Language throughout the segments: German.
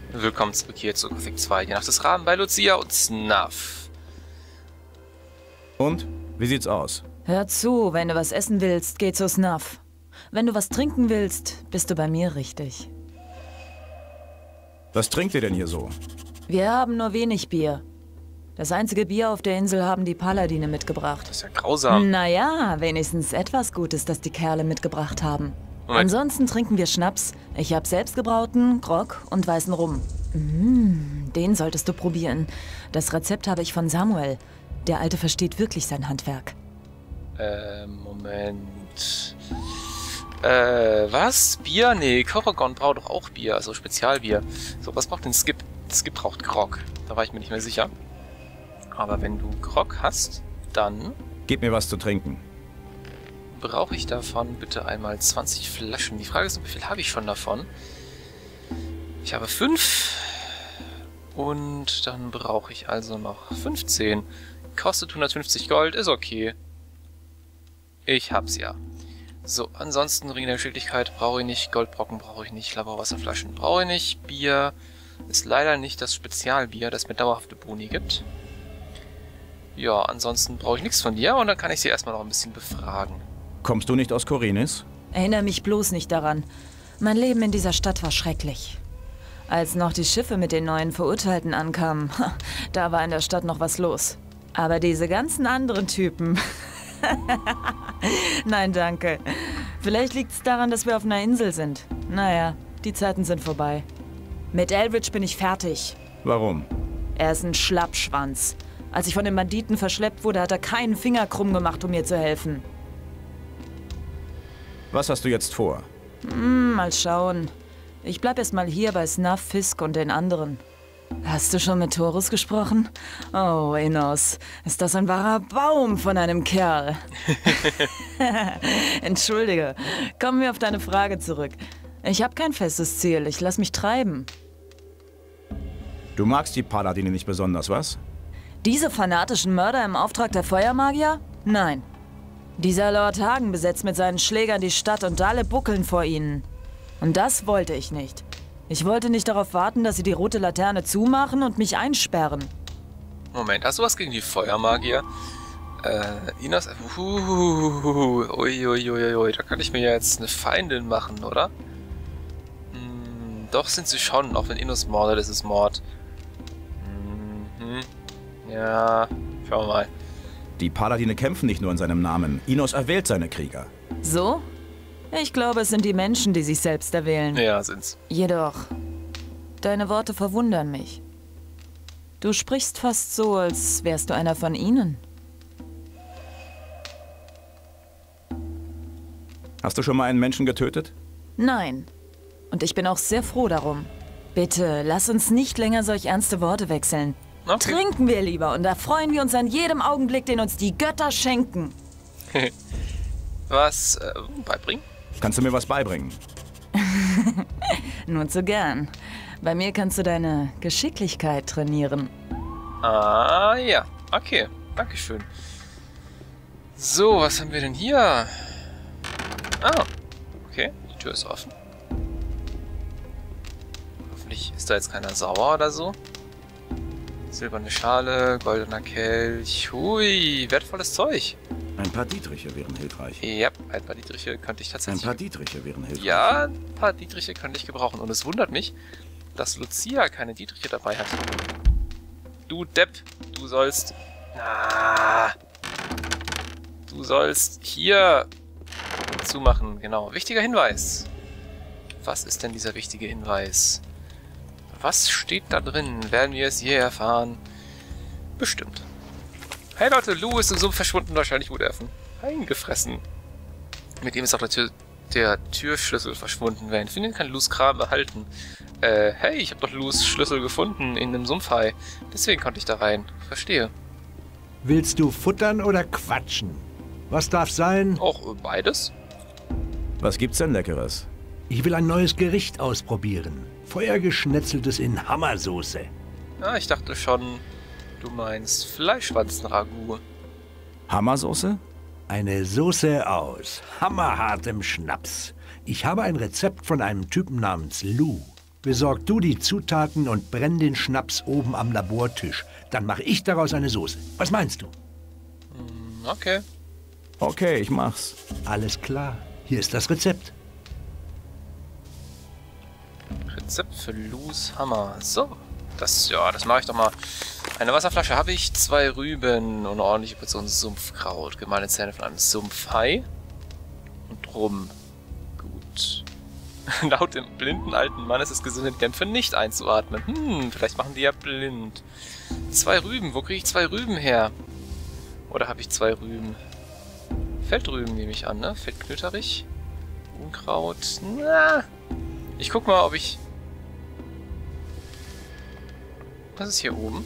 Willkommen zurück hier zu Gothic 2, die Nacht des Raben bei Lucia und Snuff. Und? Wie sieht's aus? Hör zu, wenn du was essen willst, geh zu Snuff. Wenn du was trinken willst, bist du bei mir richtig. Was trinkt ihr denn hier so? Wir haben nur wenig Bier. Das einzige Bier auf der Insel haben die Paladine mitgebracht. Das ist ja grausam. Naja, wenigstens etwas Gutes, das die Kerle mitgebracht haben. Moment. Ansonsten trinken wir Schnaps. Ich habe selbstgebrauten, Grog und weißen Rum. Den solltest du probieren. Das Rezept habe ich von Samuel. Der Alte versteht wirklich sein Handwerk. Moment. Was? Bier? Nee, Koragon braucht doch auch Bier, also Spezialbier. So, was braucht denn Skip? Skip braucht Grog. Da war ich mir nicht mehr sicher. Aber wenn du Grog hast, dann Gib mir was zu trinken. brauche ich davon bitte einmal 20 Flaschen. Die Frage ist, wie viel habe ich schon davon? Ich habe 5. Und dann brauche ich also noch 15. Kostet 150 Gold, ist okay. Ich hab's ja. So, ansonsten Ring der Geschicklichkeit brauche ich nicht, Goldbrocken brauche ich nicht, Laborwasserflaschen brauche ich nicht, Bier ist leider nicht das Spezialbier, das mir dauerhafte Boni gibt. Ja, ansonsten brauche ich nichts von dir und dann kann ich sie erstmal noch ein bisschen befragen. Kommst du nicht aus Korinis? Erinnere mich bloß nicht daran. Mein Leben in dieser Stadt war schrecklich. Als noch die Schiffe mit den neuen Verurteilten ankamen, da war in der Stadt noch was los. Aber diese ganzen anderen Typen... Nein, danke. Vielleicht liegt es daran, dass wir auf einer Insel sind. Naja, die Zeiten sind vorbei. Mit Eldridge bin ich fertig. Warum? Er ist ein Schlappschwanz. Als ich von den Banditen verschleppt wurde, hat er keinen Finger krumm gemacht, um mir zu helfen. Was hast du jetzt vor? Mal schauen. Ich bleib erst mal hier bei Snuff, Fisk und den anderen. Hast du schon mit Torus gesprochen? Oh, Enos, ist das ein wahrer Baum von einem Kerl. Entschuldige, kommen wir auf deine Frage zurück. Ich habe kein festes Ziel, ich lass mich treiben. Du magst die Paladine nicht besonders, was? Diese fanatischen Mörder im Auftrag der Feuermagier? Nein. Dieser Lord Hagen besetzt mit seinen Schlägern die Stadt und alle buckeln vor ihnen. Und das wollte ich nicht. Ich wollte nicht darauf warten, dass sie die rote Laterne zumachen und mich einsperren. Moment, hast du was gegen die Feuermagier? Inas... Uiuiuiui, da kann ich mir ja jetzt eine Feindin machen, oder? Doch sind sie schon, auch wenn Inos mordet, ist es Mord. Ja, schauen wir mal. Die Paladine kämpfen nicht nur in seinem Namen. Inos erwählt seine Krieger. So? Ich glaube, es sind die Menschen, die sich selbst erwählen. Ja, sind's. Jedoch, deine Worte verwundern mich. Du sprichst fast so, als wärst du einer von ihnen. Hast du schon mal einen Menschen getötet? Nein. Und ich bin auch sehr froh darum. Bitte, lass uns nicht länger solch ernste Worte wechseln. Okay. Trinken wir lieber und erfreuen wir uns an jedem Augenblick, den uns die Götter schenken. Was beibringen? Kannst du mir was beibringen? Nur zu gern. Bei mir kannst du deine Geschicklichkeit trainieren. Ah, ja. Okay, dankeschön. So, was haben wir denn hier? Ah, okay, die Tür ist offen. Hoffentlich ist da jetzt keiner sauer oder so. Silberne Schale, goldener Kelch. Hui, wertvolles Zeug. Ein paar Dietriche wären hilfreich. Ja, ein paar Dietriche könnte ich Ein tatsächlich... paar Dietriche wären hilfreich. Ja, ein paar Dietriche könnte ich gebrauchen. Und es wundert mich, dass Lucia keine Dietriche dabei hat. Du Depp, du sollst... Ah, du sollst hier zumachen, genau. Wichtiger Hinweis. Was ist denn dieser wichtige Hinweis? Was steht da drin? Werden wir es je erfahren? Bestimmt. Hey Leute, Lou ist im Sumpf verschwunden, wahrscheinlich wurde er eingefressen. Mit ihm ist auch der Türschlüssel verschwunden. Wer ihn findet, kann Lous Kram behalten. Hey, ich habe doch Lous Schlüssel gefunden in einem Sumpfhai. Deswegen konnte ich da rein. Verstehe. Willst du futtern oder quatschen? Was darf sein? Auch beides? Was gibt's denn Leckeres? Ich will ein neues Gericht ausprobieren. Feuergeschnetzeltes in Hammersoße. Ah, ich dachte schon, du meinst Fleischwanzen-Ragout. Hammersoße? Eine Soße aus hammerhartem Schnaps. Ich habe ein Rezept von einem Typen namens Lou. Besorg du die Zutaten und brenn den Schnaps oben am Labortisch. Dann mache ich daraus eine Soße. Was meinst du? Okay. Okay, ich mach's. Alles klar. Hier ist das Rezept. Rezept für Lou's Hammer. So. Das mache ich doch mal. Eine Wasserflasche habe ich, 2 Rüben und eine ordentliche Portion Sumpfkraut. Gemeine Zähne von einem Sumpfhai. Und Rum. Gut. Laut dem blinden alten Mann ist es gesund, die Dämpfe nicht einzuatmen. Vielleicht machen die ja blind. 2 Rüben. Wo kriege ich 2 Rüben her? Oder habe ich 2 Rüben? Feldrüben nehme ich an, ne? Feldknöterich. Unkraut. Na. Ich guck mal, ob ich... Was ist hier oben?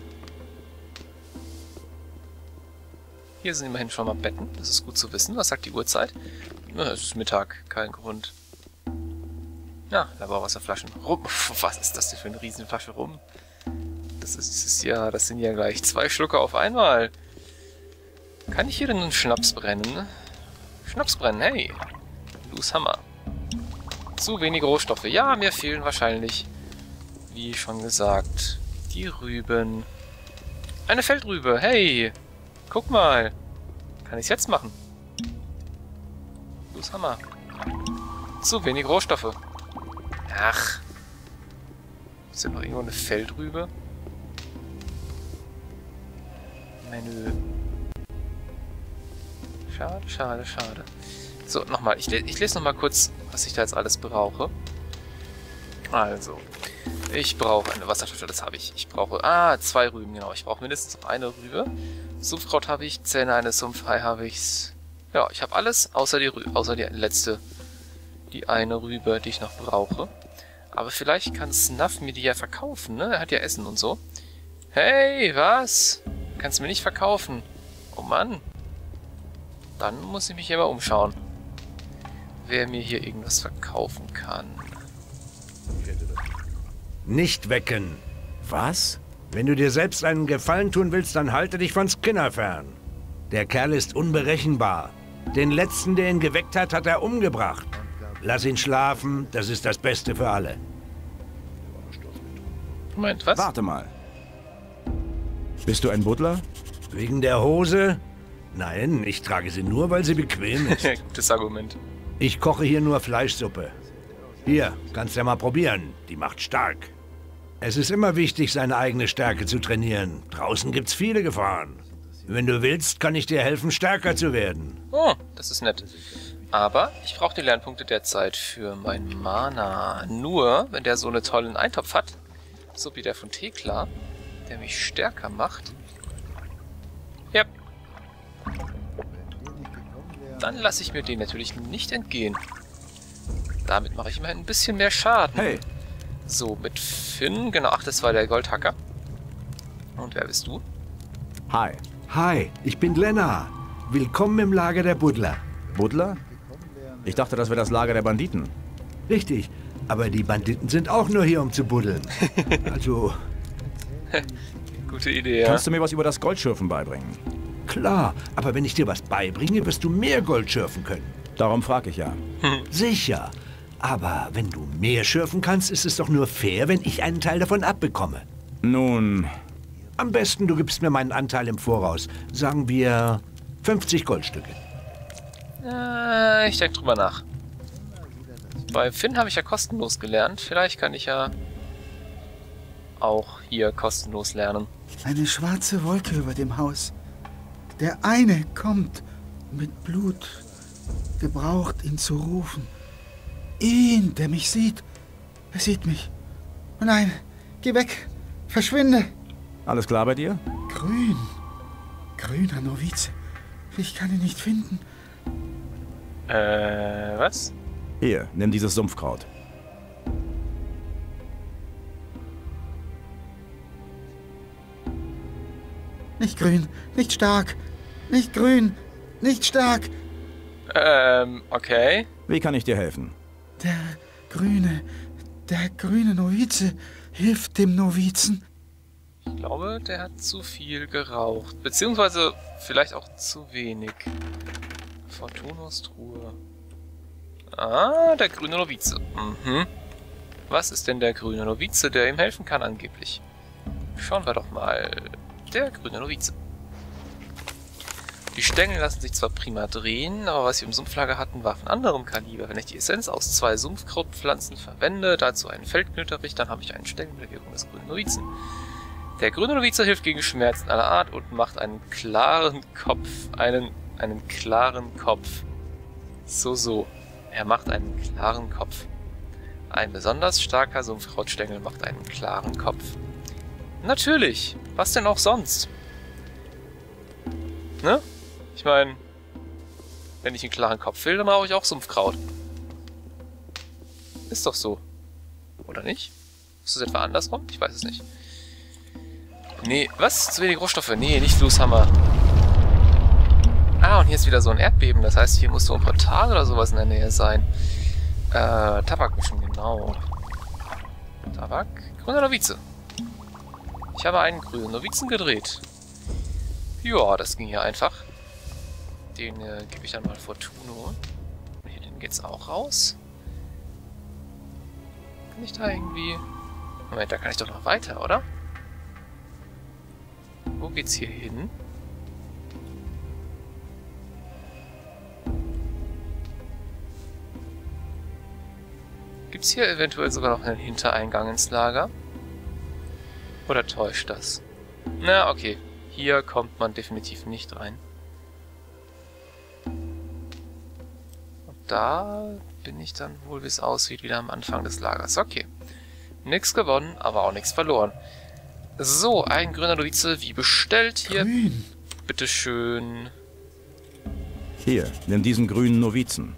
Hier sind immerhin schon mal Betten. Das ist gut zu wissen. Was sagt die Uhrzeit? Na, es ist Mittag. Kein Grund. Ja, Laborwasserflaschen. Rum. Was ist das denn für eine Riesenflasche Rum? Das sind ja gleich 2 Schlucke auf einmal. Kann ich hier denn einen Schnaps brennen? Schnaps brennen, hey. Lou's Hammer. Zu wenig Rohstoffe. Ja, mir fehlen wahrscheinlich, wie schon gesagt, die Rüben. Eine Feldrübe, hey. Guck mal. Kann ich's jetzt machen? Lou's Hammer. Zu wenig Rohstoffe. Ach. Ist hier noch irgendwo eine Feldrübe? Menü. Schade, schade, schade. So, nochmal. Ich lese nochmal kurz, was ich da jetzt alles brauche. Also. Ich brauche eine Wasserflasche, das habe ich. Ich brauche, 2 Rüben, genau. Ich brauche mindestens noch eine Rübe. Sumpfkraut habe ich, Zähne eines Sumpfhai habe ich. Ja, ich habe alles, außer die letzte. Die eine Rübe, die ich noch brauche. Aber vielleicht kann Snuff mir die ja verkaufen, ne? Er hat ja Essen und so. Hey, was? Kannst du mir nicht verkaufen? Oh Mann. Dann muss ich mich hier mal umschauen. Wer mir hier irgendwas verkaufen kann. Nicht wecken. Was? Wenn du dir selbst einen Gefallen tun willst, dann halte dich von Skinner fern. Der Kerl ist unberechenbar. Den letzten, der ihn geweckt hat, hat er umgebracht. Lass ihn schlafen, das ist das Beste für alle. Moment, was? Warte mal. Bist du ein Buddler? Wegen der Hose? Nein, ich trage sie nur, weil sie bequem ist. Gutes Argument. Ich koche hier nur Fleischsuppe. Hier, kannst ja mal probieren. Die macht stark. Es ist immer wichtig, seine eigene Stärke zu trainieren. Draußen gibt's viele Gefahren. Wenn du willst, kann ich dir helfen, stärker zu werden. Oh, das ist nett. Aber ich brauche die Lernpunkte derzeit für mein Mana. Nur, wenn der so einen tollen Eintopf hat, so wie der von Thekla, der mich stärker macht. Yep. Dann lasse ich mir den natürlich nicht entgehen. Damit mache ich immerhin ein bisschen mehr Schaden. Hey. So, mit Finn, genau, ach, das war der Goldhacker. Und wer bist du? Hi. Hi, ich bin Glenna. Willkommen im Lager der Buddler. Buddler? Ich dachte, das wäre das Lager der Banditen. Richtig, aber die Banditen sind auch nur hier, um zu buddeln. Also, Gute Idee, ja. Kannst du mir was über das Goldschürfen beibringen? klar, aber wenn ich dir was beibringe, wirst du mehr Gold schürfen können. Darum frage ich ja. Sicher. Aber wenn du mehr schürfen kannst, ist es doch nur fair, wenn ich einen Teil davon abbekomme. Nun, Am besten, du gibst mir meinen Anteil im Voraus. Sagen wir 50 Goldstücke. Ich denke drüber nach. Bei Finn habe ich ja kostenlos gelernt. Vielleicht kann ich ja auch hier kostenlos lernen. Eine schwarze Wolke über dem Haus. Der eine kommt mit Blut, gebraucht, ihn zu rufen. Ihn, der mich sieht. Er sieht mich. Oh nein, geh weg. Verschwinde. alles klar bei dir? Grün. Grüner Novize. Ich kann ihn nicht finden. Was? Hier, nimm dieses Sumpfkraut. Nicht grün, nicht stark. Nicht grün, nicht stark. Okay. Wie kann ich dir helfen? Der grüne Novize hilft dem Novizen. Ich glaube, der hat zu viel geraucht. Beziehungsweise vielleicht auch zu wenig. Fortunos Truhe. Ah, der grüne Novize. Mhm. Was ist denn der grüne Novize, der ihm helfen kann angeblich? Schauen wir doch mal. Der grüne Novize. Die Stängel lassen sich zwar prima drehen, aber was wir im Sumpflager hatten, war von anderem Kaliber. Wenn ich die Essenz aus 2 Sumpfkrautpflanzen verwende, dazu einen Feldknöterich, dann habe ich einen Stängel mit der Wirkung des grünen Novizen. Der grüne Novize hilft gegen Schmerzen aller Art und macht einen klaren Kopf. Einen klaren Kopf. So. Er macht einen klaren Kopf. Ein besonders starker Sumpfkrautstängel macht einen klaren Kopf. Natürlich! Was denn auch sonst? Ne? Ich meine, wenn ich einen klaren Kopf will, dann brauche ich auch Sumpfkraut. Ist doch so. Oder nicht? Ist das etwa andersrum? Ich weiß es nicht. Nee, was? Zu wenig Rohstoffe? Nee, nicht Flusshammer. Ah, und hier ist wieder so ein Erdbeben. Das heißt, hier muss so ein Portal oder sowas in der Nähe sein. Tabakmischen, genau. Tabak. Grüner Novize. Ich habe einen grünen Novizen gedreht. Ja, das ging hier einfach. Den gebe ich dann mal Fortuno. Und hier geht's auch raus. Kann ich da irgendwie... Moment, da kann ich doch noch weiter, oder? Wo geht's hier hin? Gibt's hier eventuell sogar noch einen Hintereingang ins Lager? Oder täuscht das? Na, okay. Hier kommt man definitiv nicht rein. Und da bin ich dann wohl, wie es aussieht, wieder am Anfang des Lagers. Okay. Nichts gewonnen, aber auch nichts verloren. So, ein grüner Novize, wie bestellt hier. Grün. Bitteschön. Hier, nimm diesen grünen Novizen.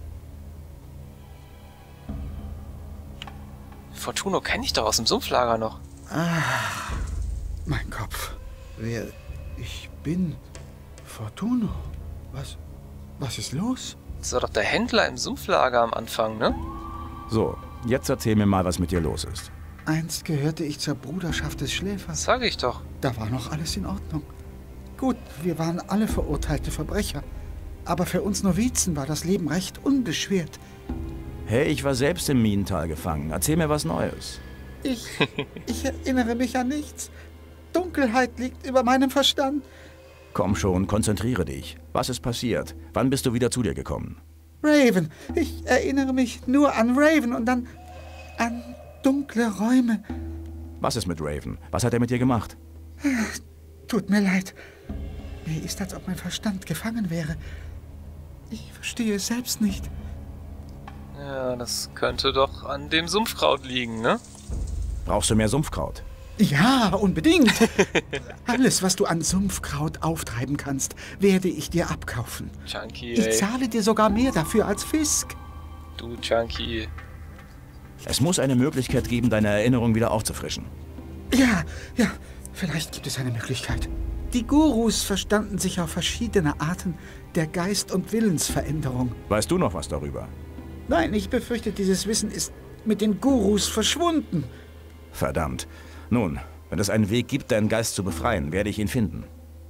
Fortuno kenne ich doch aus dem Sumpflager noch. Ah, mein Kopf. Ich bin Fortuno. Was ist los? Das war doch der Händler im Sumpflager am Anfang, ne? So, jetzt erzähl mir mal, was mit dir los ist. Einst gehörte ich zur Bruderschaft des Schläfers. Das sage ich doch. Da war noch alles in Ordnung. Gut, wir waren alle verurteilte Verbrecher. Aber für uns Novizen war das Leben recht unbeschwert. Hey, ich war selbst im Minental gefangen. Erzähl mir was Neues. Ich erinnere mich an nichts. Dunkelheit liegt über meinem Verstand. Komm schon, konzentriere dich. Was ist passiert? Wann bist du wieder zu dir gekommen? Raven. Ich erinnere mich nur an Raven und dann an dunkle Räume. Was ist mit Raven? Was hat er mit dir gemacht? Tut mir leid. Mir ist, als ob mein Verstand gefangen wäre. Ich verstehe es selbst nicht. Ja, das könnte doch an dem Sumpfkraut liegen, ne? Brauchst du mehr Sumpfkraut? Ja, unbedingt. Alles, was du an Sumpfkraut auftreiben kannst, werde ich dir abkaufen. Junkie, Ich ey. zahle dir sogar mehr dafür als Fisk. Du Junkie. Es muss eine Möglichkeit geben, deine Erinnerung wieder aufzufrischen. Ja, vielleicht gibt es eine Möglichkeit. Die Gurus verstanden sich auf verschiedene Arten der Geist- und Willensveränderung. Weißt du noch was darüber? Nein, ich befürchte, dieses Wissen ist mit den Gurus verschwunden. Verdammt. Nun, wenn es einen Weg gibt, deinen Geist zu befreien, werde ich ihn finden.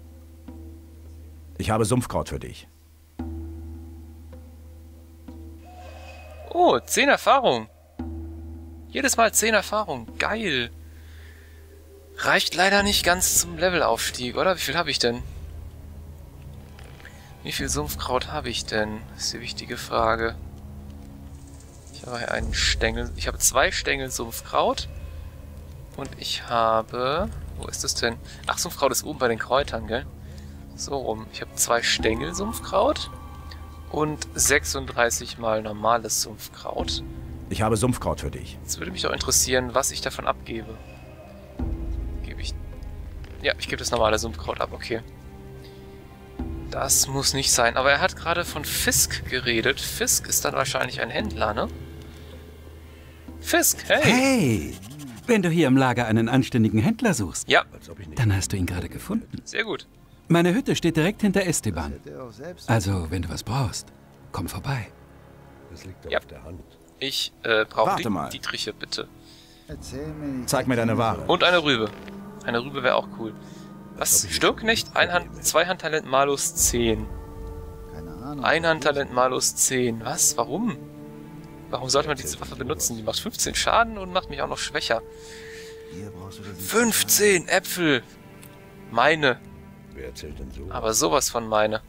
Ich habe Sumpfkraut für dich. Oh, 10 Erfahrung. Jedes Mal 10 Erfahrung. Geil. Reicht leider nicht ganz zum Levelaufstieg, oder? Wie viel habe ich denn? Wie viel Sumpfkraut habe ich denn? Das ist die wichtige Frage. Ich habe hier einen Stängel. Ich habe 2 Stängel Sumpfkraut. Und ich habe... Wo ist das denn? Ach, Sumpfkraut ist oben bei den Kräutern, gell? So rum. Ich habe 2 Stängel Sumpfkraut. Und 36 mal normales Sumpfkraut. Ich habe Sumpfkraut für dich. Jetzt würde mich auch interessieren, was ich davon abgebe. Gebe ich... Ja, ich gebe das normale Sumpfkraut ab, okay. Das muss nicht sein. Aber er hat gerade von Fisk geredet. Fisk ist dann wahrscheinlich ein Händler, ne? Fisk, hey! Hey! Wenn du hier im Lager einen anständigen Händler suchst, Ja, dann hast du ihn gerade gefunden. sehr gut. Meine Hütte steht direkt hinter Esteban. Also, wenn du was brauchst, komm vorbei. Das liegt Ja. auf der Hand. Ich brauche Warte mal. Dietriche, bitte. Zeig mir deine Ware. Und eine Rübe. Eine Rübe wäre auch cool. Was? Sturmknecht? Zweihandtalent Malus 10. Einhandtalent Malus 10. Was? Warum? Warum sollte man diese Waffe benutzen? Die macht 15 Schaden und macht mich auch noch schwächer. 15 Äpfel! Meine. Wer erzählt denn so? Aber sowas von meine.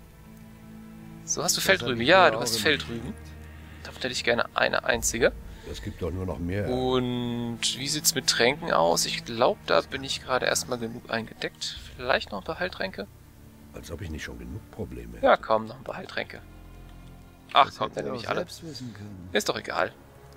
So, hast du Feldrüben? Ja, du hast Feldrüben. Davon hätte ich gerne eine einzige. Es gibt doch nur noch mehr. Und wie sieht's mit Tränken aus? Ich glaube, da bin ich gerade erstmal genug eingedeckt. Vielleicht noch ein paar Heiltränke? Als ob ich nicht schon genug Probleme hätte. Ja, komm, noch ein paar Heiltränke. Ach komm, dann nehme ich alle. Ist doch egal.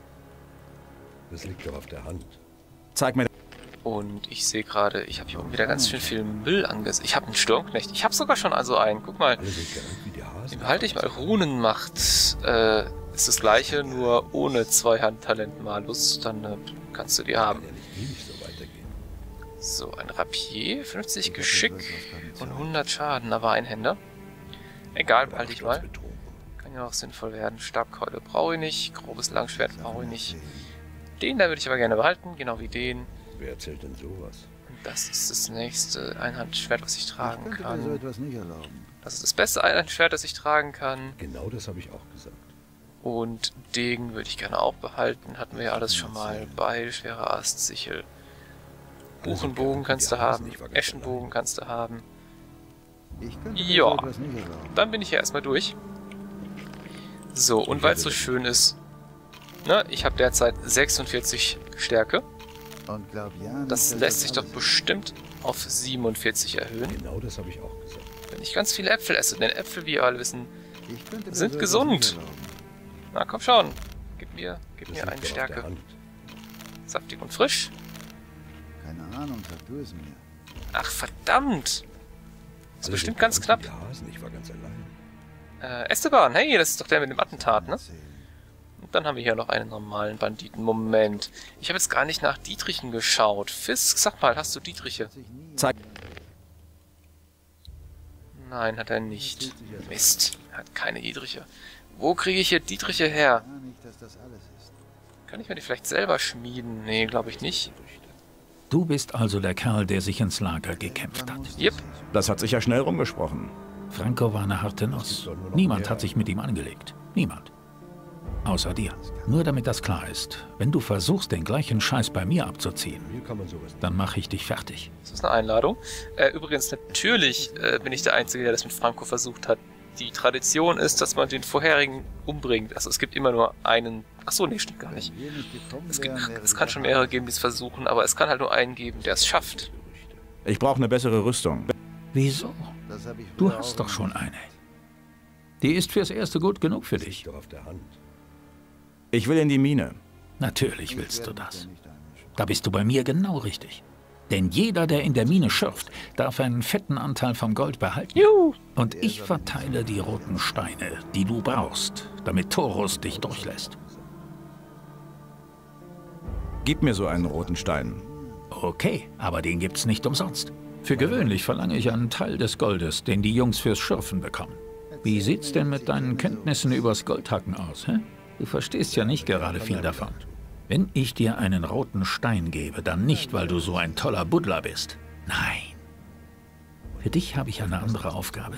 Das liegt doch auf der Hand. Zeig mir... Und ich sehe gerade, ich habe hier oben wieder ganz schön viel Müll angesetzt. Ich habe einen Sturmknecht. Ich habe sogar schon also einen. Guck mal. Alle sind gerannt wie die Hasen. Den behalte ich mal. Runenmacht. Ist das gleiche, nur ohne Zweihandtalent-Malus. Dann kannst du die haben. Kann ja nicht ewig so weitergehen. So, ein Rapier. 50 Geschick und 100 Schaden. Aber Einhänder. Egal, behalte ich mal. Kann ja auch sinnvoll werden. Stabkeule brauche ich nicht. Grobes Langschwert brauche ich nicht. Den da würde ich aber gerne behalten. Genau wie den. Wer erzählt denn sowas? Und das ist das nächste Einhandschwert, was ich tragen so kann. etwas nicht erlauben. Das ist das beste Einhandschwert, das ich tragen kann. Genau das habe ich auch gesagt. Und Degen würde ich gerne auch behalten. Hatten wir ja alles schon mal. Beil, schwerer Ast, Sichel. Buchenbogen kannst du haben. Eschenbogen kannst du haben. Ich könnte Ja. so etwas nicht erlauben. Dann bin ich ja erstmal durch. So, und weil es so schön ist, ne, ich habe derzeit 46 Stärke. Und glaub ja nicht, Das dass lässt sich doch alles- bestimmt auf 47 erhöhen, Genau das habe ich auch gesagt. wenn ich ganz viele Äpfel esse. Denn Äpfel, wie ihr alle wissen, Ich könnte mir sind so etwas gesund. nicht erlauben. na komm schon, gib mir Das eine liegt doch auf der Stärke. Hand. Saftig und frisch. Keine Ahnung, sag du es mir. Ach verdammt, ist Alle bestimmt sind ganz gerannt knapp. wie die Hasen. Ich war ganz allein. Esteban, hey, das ist doch der mit dem Attentat, ne? Erzählen. Und dann haben wir hier noch einen normalen Banditen. Moment, ich habe jetzt gar nicht nach Dietrichen geschaut. Fisk, sag mal, hast du Dietriche? Sich nie Zeig... Nein, hat er nicht. Mist, er hat keine Dietriche. Wo kriege ich hier Dietriche her? gar nicht, dass das alles ist. Kann ich mir die vielleicht selber schmieden? Nee, glaube ich nicht. Du bist also der Kerl, der sich ins Lager gekämpft hat. Yep. Das hat sich ja schnell rumgesprochen. Franco war eine harte Nuss. Niemand hat sich mit ihm angelegt. Niemand. Außer dir. Nur damit das klar ist. Wenn du versuchst, den gleichen Scheiß bei mir abzuziehen, Hier kann man sowas nicht. dann mache ich dich fertig. Das ist eine Einladung. Übrigens, natürlich bin ich der Einzige, der das mit Franco versucht hat. Die Tradition ist, dass man den vorherigen umbringt. Also es gibt immer nur einen... Achso, nee, stimmt gar nicht. Wenn wir nicht gekommen Es, wären, gibt, wäre es die kann schon Sache mehrere geben, die es versuchen, aber es kann halt nur einen geben, der es schafft. Ich brauche eine bessere Rüstung. Wieso? Das hab ich Du früher hast auch doch schon eine. Die ist fürs Erste gut genug für dich. Liegt doch auf der Hand. Ich will in die Mine. Natürlich Ich willst du werde mich das. da nicht einmischen. Da bist du bei mir genau richtig. Denn jeder, der in der Mine schürft, darf einen fetten Anteil vom Gold behalten. Juhu! Und ich verteile die roten Steine, die du brauchst, damit Taurus dich durchlässt. Gib mir so einen roten Stein. Okay, aber den gibt's nicht umsonst. Für gewöhnlich verlange ich einen Teil des Goldes, den die Jungs fürs Schürfen bekommen. Wie sieht's denn mit deinen Kenntnissen übers Goldhacken aus, hä? Du verstehst ja nicht gerade viel davon. Wenn ich dir einen roten Stein gebe, dann nicht, weil du so ein toller Buddler bist. Nein. Für dich habe ich eine andere Aufgabe.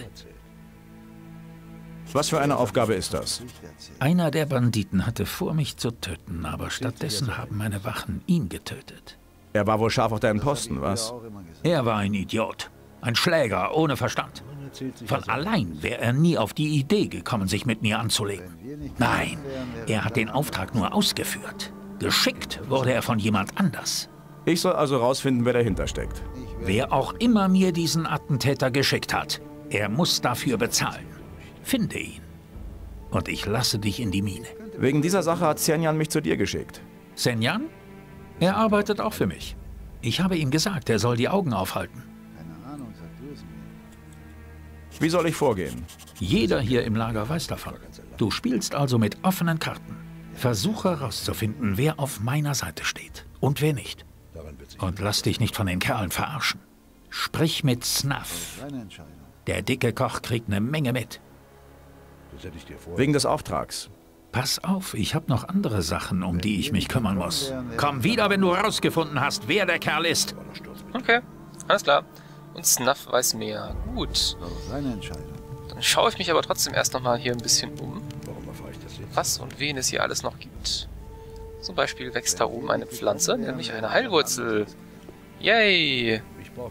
Was für eine Aufgabe ist das? Einer der Banditen hatte vor, mich zu töten, aber stattdessen haben meine Wachen ihn getötet. Er war wohl scharf auf deinen Posten, was? Auch immer gesagt. Er war ein Idiot. Ein Schläger ohne Verstand. Man erzählt sich Von also- allein wäre er nie auf die Idee gekommen, sich mit mir anzulegen. Wenn wir nicht Nein, gekommen wären, wäre er hat den dann Auftrag nur ausgeführt. Geschickt wurde er von jemand anders. Ich soll also rausfinden, wer dahinter steckt. Ich werde Wer auch immer mir diesen Attentäter geschickt hat, er muss dafür bezahlen. Finde ihn. Und ich lasse dich in die Mine. Wegen dieser Sache hat Xianyan mich zu dir geschickt. Senjan? Er arbeitet auch für mich. Ich habe ihm gesagt, er soll die Augen aufhalten. keine Ahnung, sag du es mir. Wie soll ich vorgehen? Jeder hier im Lager weiß davon. Du spielst also mit offenen Karten. Versuche herauszufinden, wer auf meiner Seite steht und wer nicht. Daran wird sich Und lass dich nicht von den Kerlen verarschen. Sprich mit Snuff. Seine Entscheidung. Der dicke Koch kriegt eine Menge mit. das hätte ich dir vorher. Wegen des Auftrags. Pass auf, ich habe noch andere Sachen, um die ich mich kümmern muss. Komm wieder, wenn du herausgefunden hast, wer der Kerl ist. Okay, alles klar. Und Snuff weiß mehr. Gut, Doch seine Entscheidung. dann schaue ich mich aber trotzdem erst nochmal hier ein bisschen um. Warum erfahre ich das was und wen es hier alles noch gibt. Zum Beispiel wächst da oben eine Pflanze, nämlich eine Heilwurzel. Yay!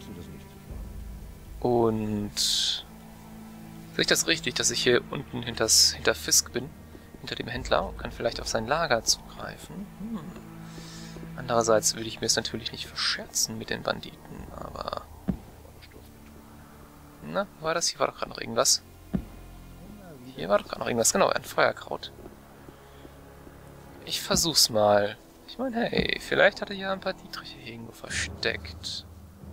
Und sehe ich das richtig, dass ich hier unten hinter Fisk bin, hinter dem Händler, und kann vielleicht auf sein Lager zugreifen? Andererseits würde ich mir es natürlich nicht verscherzen mit den Banditen, aber... Na, war das? Hier war doch gerade noch irgendwas. Hier war doch gerade noch irgendwas, genau, ein Feuerkraut. Ich versuch's mal. Ich meine, hey, vielleicht hat er ja ein paar Dietriche hier irgendwo versteckt.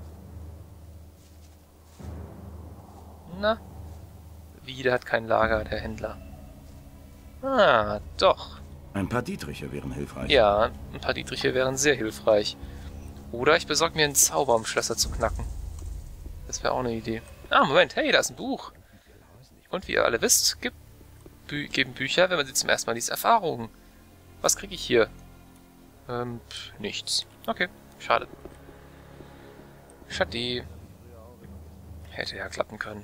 Na? Wie, der hat kein Lager, der Händler. Ah, doch. Ein paar Dietriche wären hilfreich. Ja, ein paar Dietriche wären sehr hilfreich. Oder ich besorge mir einen Zauber, um Schlösser zu knacken. Das wäre auch eine Idee. Ah, Moment, hey, da ist ein Buch. Und wie ihr alle wisst, geben Bücher, wenn man sie zum ersten Mal liest, Erfahrungen. Was kriege ich hier? Nichts. Okay, schade. Schade. Hätte ja klappen können.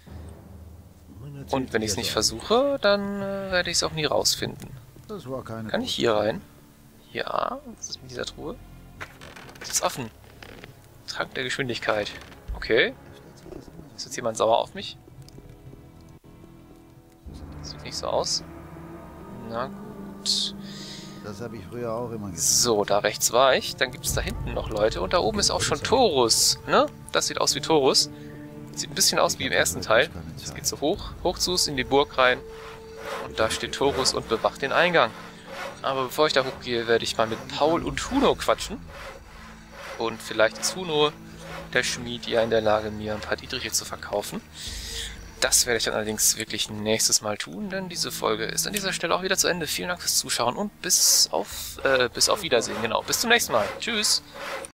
Und wenn ich es nicht versuche, dann werde ich es auch nie rausfinden. Kann ich hier rein? Ja, was ist mit dieser Truhe? Es ist offen. Trank der Geschwindigkeit. Okay. Ist jetzt jemand sauer auf mich? Sieht nicht so aus. Na gut. Das habe ich früher auch immer gesehen. So, da rechts war ich. Dann gibt es da hinten noch Leute. Und da oben ist auch schon Taurus. Ne? Das sieht aus wie Taurus. Sieht ein bisschen aus wie im ersten Teil. Es geht so hoch zu in die Burg rein. Und da steht Taurus und bewacht den Eingang. Aber bevor ich da hochgehe, werde ich mal mit Paul und Huno quatschen. Und vielleicht ist Huno, der Schmied, ja in der Lage, mir ein paar Dietriche zu verkaufen. Das werde ich dann allerdings wirklich nächstes Mal tun, denn diese Folge ist an dieser Stelle auch wieder zu Ende. Vielen Dank fürs Zuschauen und bis auf Wiedersehen. Genau, bis zum nächsten Mal. Tschüss!